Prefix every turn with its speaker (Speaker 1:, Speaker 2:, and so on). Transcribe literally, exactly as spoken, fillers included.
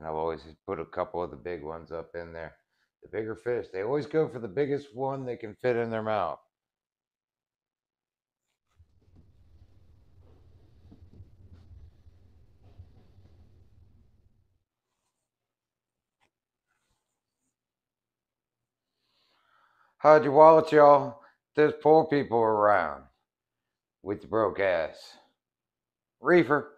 Speaker 1: And I've always put a couple of the big ones up in there. The bigger fish, they always go for the biggest one they can fit in their mouth. Hide your wallets, y'all. There's poor people around with the broke ass. Reefer.